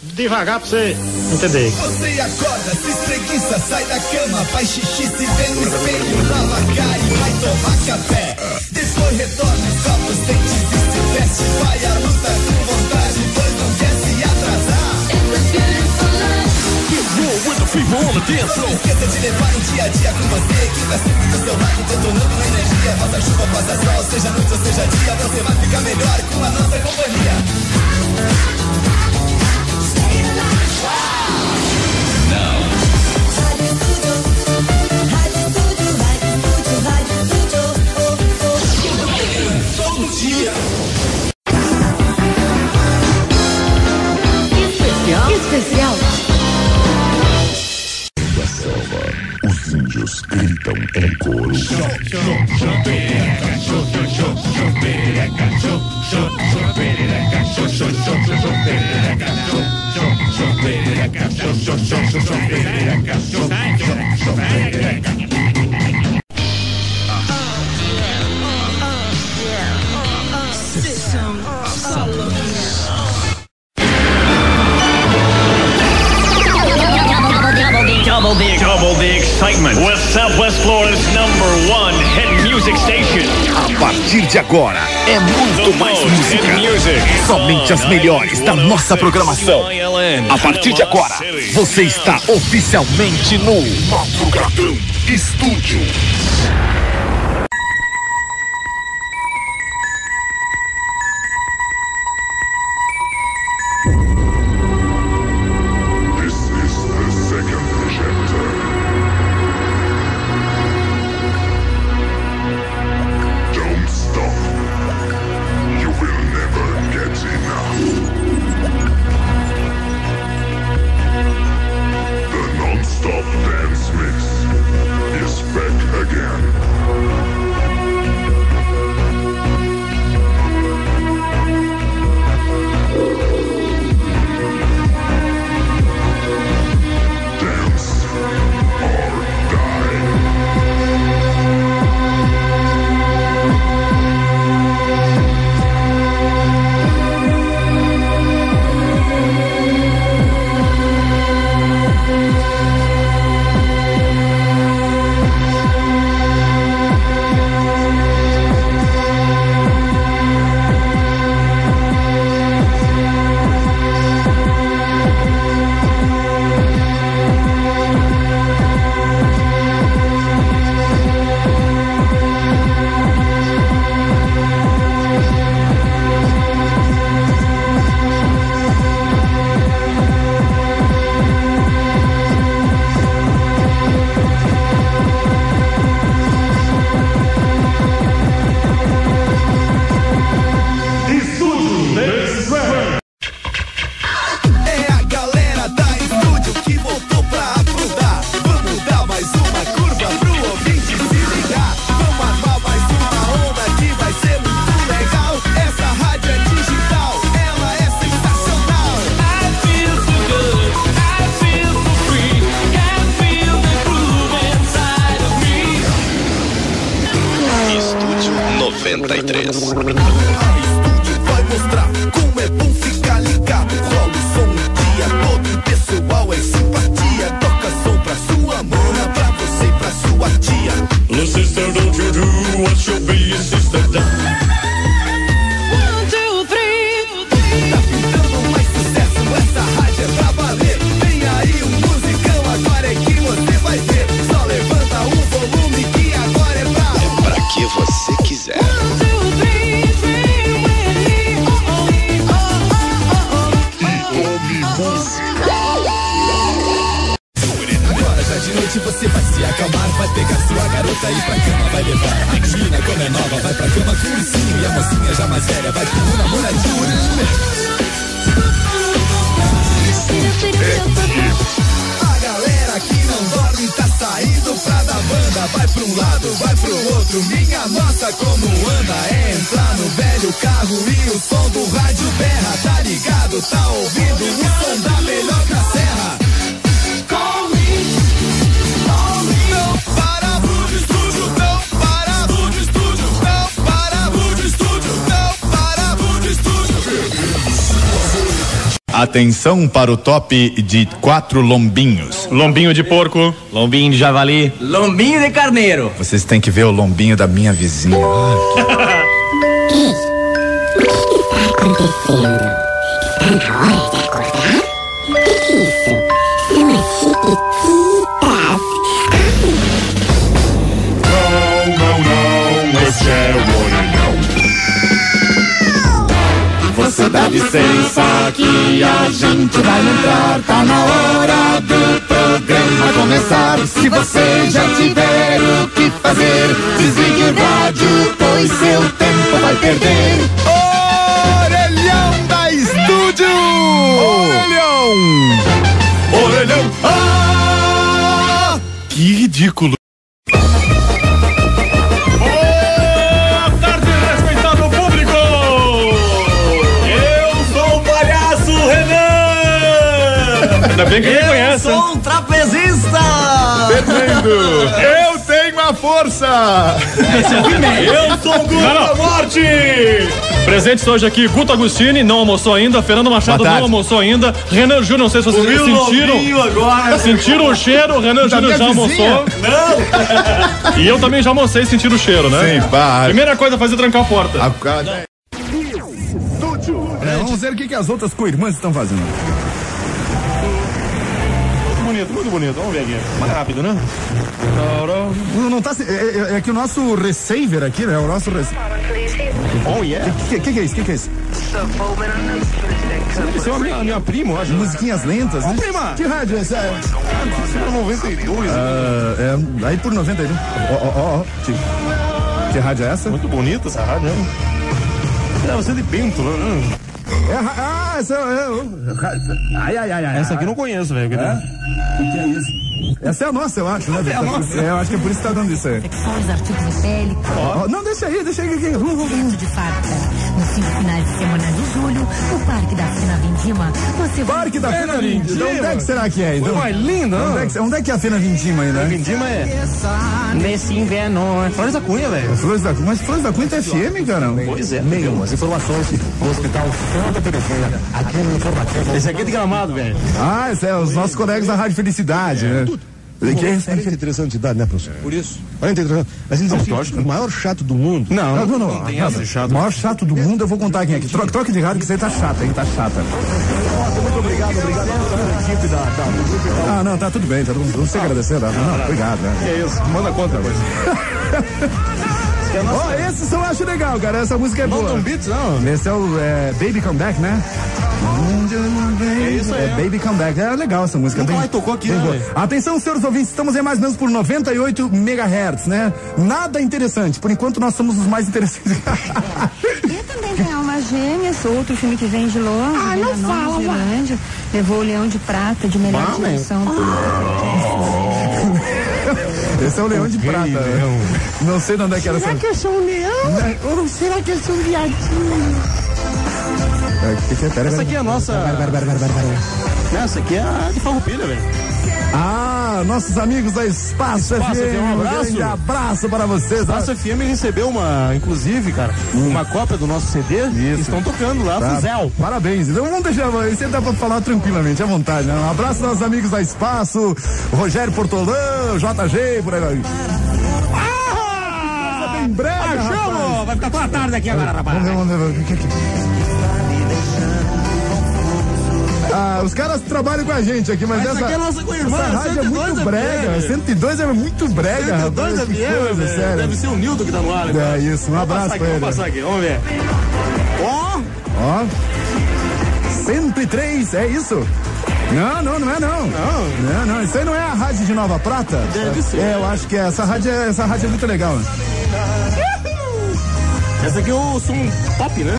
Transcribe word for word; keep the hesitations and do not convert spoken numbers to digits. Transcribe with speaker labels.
Speaker 1: devagar pra você entender.
Speaker 2: Você acorda, se espreguiça, sai da cama, faz xixi, se vê no espelho, lava a cara e vai tomar café. Depois retorna, escova os dentes e se veste, vai à luta com vontade, pois não quer se atrasar. Não esqueça de levar o dia a dia com você, que tá sempre do seu lado, detonando energia. Faça chuva, faça sol, seja noite ou seja dia, você vai ficar melhor com a nossa companhia. Todo dia.
Speaker 3: Especial. Especial.
Speaker 4: Da selva, os índios gritam em coro.
Speaker 5: Double the, double the excitement with Southwest Florida's number one hit music station.
Speaker 4: A partir de agora é muito mais música. Somente as melhores da nossa programação. A partir de agora, você está oficialmente no Madrugadão Estúdio.
Speaker 6: noventa e três.
Speaker 2: Estúdio vai mostrar como é bom ficar ligado. Rola o som o dia todo, o pessoal é simpatia. Toca som pra sua mana, pra você e pra sua tia.
Speaker 7: Little sister, don't you do what your big sister done.
Speaker 2: One, two, three. Tá pintando mais sucesso, essa rádio é pra valer. Vem aí um musicão, agora é que você vai ver. Só levanta o volume que agora é pra...
Speaker 6: É pra que você quiser.
Speaker 2: De noite você vai se acalmar, vai pegar sua garota e pra cama vai levar. A menina como é nova vai pra cama com o ursinho e a mocinha já mais velha vai com o namoradinho. A galera que não dorme tá saindo pra dar banda. Vai pra um lado, vai pro outro, minha nossa como anda. É entrar no velho carro e o som do rádio berra. Tá ligado, tá ouvindo o som da melhor da serra.
Speaker 3: Atenção para o top de quatro lombinhos.
Speaker 1: Lombinho de porco.
Speaker 8: Lombinho de javali.
Speaker 9: Lombinho de carneiro.
Speaker 3: Vocês têm que ver o lombinho da minha vizinha. Ai,
Speaker 2: Você dá licença que a gente vai entrar. Tá na hora do programa começar. Se você já tiver o que fazer, desligue o rádio, pois seu tempo vai perder.
Speaker 3: Orelhão da Estúdio!
Speaker 2: Orelhão!
Speaker 3: Orelhão! Ah! Que ridículo!
Speaker 1: Ainda bem que ele conhece.
Speaker 9: Eu sou um trapezista.
Speaker 3: Fernando, eu tenho a força.
Speaker 1: Eu sou o Guto da Morte. Presentes hoje aqui, Guto Agostini, não almoçou ainda. Fernando Machado não almoçou ainda. Renan Júnior, não sei se vocês sentiram.
Speaker 9: Agora.
Speaker 1: Sentiram o cheiro. Renan Júnior já almoçou. Não. E eu também já almocei e senti o cheiro, né?
Speaker 3: Sim, pá.
Speaker 1: Primeira coisa é fazer trancar a porta.
Speaker 3: A... É, vamos ver o que, que as outras co-irmãs estão fazendo.
Speaker 1: Bonito, muito bonito. Vamos ver aqui. Mais rápido, né?
Speaker 3: Não, não tá. É, é, é que o nosso receiver aqui, né? O nosso receiver.
Speaker 1: Oh, yeah.
Speaker 3: O que, que, que é isso? O que, que é isso?
Speaker 1: Isso é a minha, minha prima, eu acho.
Speaker 3: Musiquinhas lentas, né?
Speaker 1: Ô, prima!
Speaker 3: Que rádio é essa? É
Speaker 1: noventa e dois.
Speaker 3: Ah, é, aí por noventa e dois. Ó, ó, ó. Que, que rádio é essa?
Speaker 1: Muito bonita essa rádio, né? É, você é de Bento, né?
Speaker 3: É, ah, essa é. Ai, ai, ai, ai.
Speaker 1: Essa aqui eu não conheço, velho.
Speaker 3: É? O que é isso? Essa é a nossa, eu acho, né?
Speaker 1: É a nossa.
Speaker 3: É, eu acho que é por isso que tá dando isso aí.
Speaker 10: Infecções, artigos de pele.
Speaker 3: Oh, não, deixa aí, deixa aí.
Speaker 10: Dentro de fábrica. Nos cinco finais de semana de julho, no Parque da Fina Vindima, você vai...
Speaker 3: Parque da Fina Vindima? Onde é que será que é? Então?
Speaker 1: Foi mais linda,
Speaker 3: onde, é que, onde é que é a Fina Vindima aí, né?
Speaker 1: Vindima é... Nesse inverno, é Flores da Cunha, velho.
Speaker 3: Flores da Cunha? Mas Flores da Cunha tá F M, caramba.
Speaker 1: Pois é.
Speaker 11: Meio, as informações do Hospital Santa Terezinha, aqui no informativo.
Speaker 1: Esse aqui é de Gramado, velho.
Speaker 3: Ah, esse é os nossos colegas da Rádio Felicidade, né?
Speaker 11: quarenta e três anos de idade, né, professor?
Speaker 1: Por isso.
Speaker 11: quarenta e três anos. Mas eles dizem assim, o maior chato do mundo.
Speaker 3: Não, não, não. não,
Speaker 1: não tem essa de chato.
Speaker 3: O maior chato do mundo, eu vou contar quem é aqui. Troca, troca de rádio que você tá chata, hein? Tá chata.
Speaker 11: Muito obrigado, obrigado à equipe da, da...
Speaker 3: Ah, não, tá tudo bem, tá tudo bem. Não sei agradecer, não. Não, obrigado, né?
Speaker 1: Que é isso? Manda conta depois.
Speaker 3: Ó, oh, esse eu acho legal, cara. Essa música é boa.
Speaker 1: Não, Beats, não.
Speaker 3: Esse é o é, Baby Come Back, né?
Speaker 1: É isso aí.
Speaker 3: É Baby Come Back. É legal essa música.
Speaker 1: Nunca
Speaker 3: bem,
Speaker 1: mais tocou aqui,
Speaker 3: bem
Speaker 1: né?
Speaker 3: Boa. Atenção, senhores ouvintes, estamos em mais ou menos por noventa e oito megahertz, né? Nada interessante. Por enquanto, nós somos os mais interessantes.
Speaker 10: Eu também tenho Almas Gêmeas, outro filme que vem de longe.
Speaker 12: Ah, não fala,
Speaker 10: Zelândia, levou o Leão de Prata de melhor
Speaker 1: Ah,
Speaker 10: direção.
Speaker 3: Esse é o Leão de Prata.
Speaker 1: Leão.
Speaker 3: Não sei de onde é que era essa.
Speaker 12: Será que eu sou um leão? Ou será que eu sou um viadinho?
Speaker 3: É, que que é? Pera,
Speaker 1: Essa aqui é a nossa. Essa aqui é a de Farroupilha, velho.
Speaker 3: Ah, nossos amigos da Espaço,
Speaker 1: Espaço
Speaker 3: F M.
Speaker 1: um abraço.
Speaker 3: Um abraço para vocês.
Speaker 1: Espaço F M recebeu uma, inclusive, cara, hum. uma cópia do nosso C D. Isso. Estão tocando lá,
Speaker 3: tá.
Speaker 1: Fuzel.
Speaker 3: Parabéns. Então vamos deixar, isso dá pra falar tranquilamente, à vontade, né? Um abraço aos nossos amigos da Espaço, Rogério Portolã, J G, por aí. Ah! Bem breve,
Speaker 1: achamos! Vai ficar toda a tarde aqui agora, rapaz.
Speaker 3: Vamos ver, vamos ver, o que é que... Ah, os caras trabalham com a gente aqui, mas, mas essa,
Speaker 1: aqui é nossa co-irmã,
Speaker 3: essa rádio é muito é brega. cento e dois é muito brega,
Speaker 1: cento e dois
Speaker 3: rapaz.
Speaker 1: É F M, sério. Deve ser o Nildo que tá no ar agora.
Speaker 3: É isso, um abraço pra ele.
Speaker 1: Vamos passar aqui, vamos ver. Ó!
Speaker 3: Ó! cento e três, é isso? Não, não, não é não.
Speaker 1: Não.
Speaker 3: Não, não, isso aí não é a rádio de Nova Prata?
Speaker 1: Deve ser.
Speaker 3: É, eu acho que é. Essa rádio é, essa rádio é muito legal, né?
Speaker 1: Essa aqui é o som pop, né?